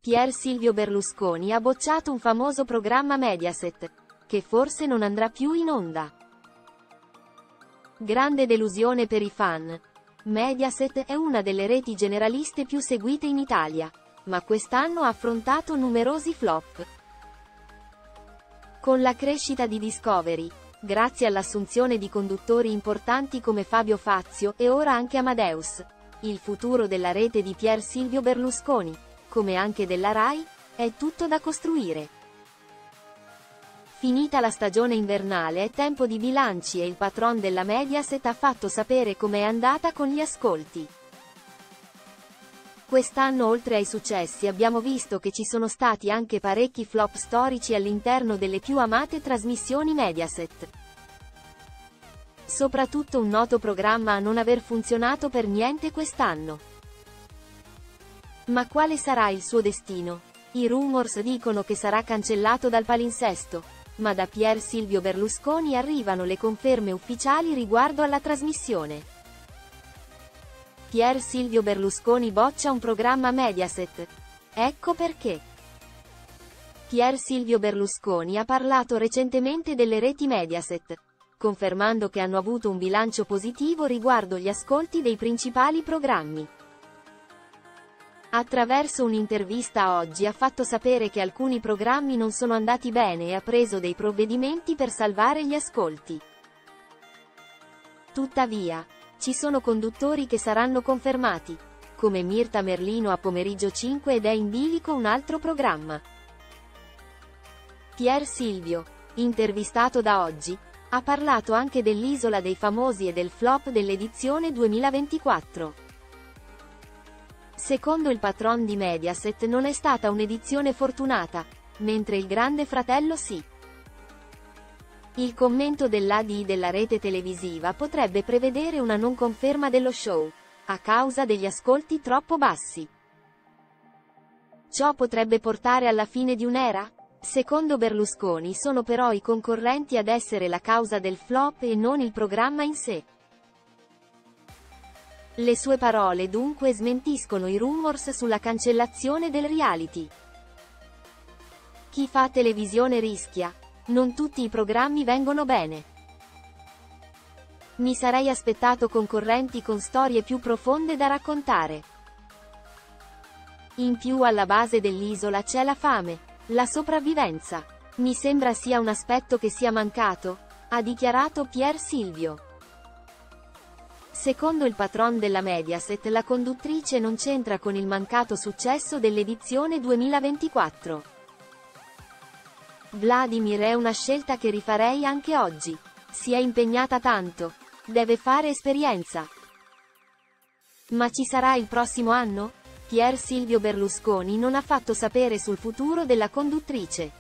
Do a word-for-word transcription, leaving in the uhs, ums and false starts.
Pier Silvio Berlusconi ha bocciato un famoso programma Mediaset, che forse non andrà più in onda. Grande delusione per i fan. Mediaset è una delle reti generaliste più seguite in Italia, ma quest'anno ha affrontato numerosi flop. Con la crescita di Discovery, grazie all'assunzione di conduttori importanti come Fabio Fazio e ora anche Amadeus, il futuro della rete di Pier Silvio Berlusconi, come anche della Rai, è tutto da costruire. Finita la stagione invernale è tempo di bilanci e il patron della Mediaset ha fatto sapere com'è andata con gli ascolti. Quest'anno oltre ai successi abbiamo visto che ci sono stati anche parecchi flop storici all'interno delle più amate trasmissioni Mediaset. Soprattutto un noto programma a non aver funzionato per niente quest'anno. Ma quale sarà il suo destino? I rumors dicono che sarà cancellato dal palinsesto, ma da Pier Silvio Berlusconi arrivano le conferme ufficiali riguardo alla trasmissione. Pier Silvio Berlusconi boccia un programma Mediaset. Ecco perché. Pier Silvio Berlusconi ha parlato recentemente delle reti Mediaset, confermando che hanno avuto un bilancio positivo riguardo gli ascolti dei principali programmi. Attraverso un'intervista oggi ha fatto sapere che alcuni programmi non sono andati bene e ha preso dei provvedimenti per salvare gli ascolti. Tuttavia, ci sono conduttori che saranno confermati, come Mirta Merlino a Pomeriggio cinque ed è in bilico un altro programma. Pier Silvio, intervistato da Oggi, ha parlato anche dell'Isola dei Famosi e del flop dell'edizione duemilaventiquattro. Secondo il patron di Mediaset non è stata un'edizione fortunata, mentre il Grande Fratello sì. Il commento dell'A D I della rete televisiva potrebbe prevedere una non conferma dello show, a causa degli ascolti troppo bassi. Ciò potrebbe portare alla fine di un'era? Secondo Berlusconi sono però i concorrenti ad essere la causa del flop e non il programma in sé. Le sue parole dunque smentiscono i rumors sulla cancellazione del reality. Chi fa televisione rischia. Non tutti i programmi vengono bene. Mi sarei aspettato concorrenti con storie più profonde da raccontare. In più alla base dell'Isola c'è la fame, la sopravvivenza. Mi sembra sia un aspetto che sia mancato, ha dichiarato Pier Silvio. Secondo il patron della Mediaset la conduttrice non c'entra con il mancato successo dell'edizione duemilaventiquattro. Vladimir è una scelta che rifarei anche oggi. Si è impegnata tanto. Deve fare esperienza. Ma ci sarà il prossimo anno? Pier Silvio Berlusconi non ha fatto sapere sul futuro della conduttrice.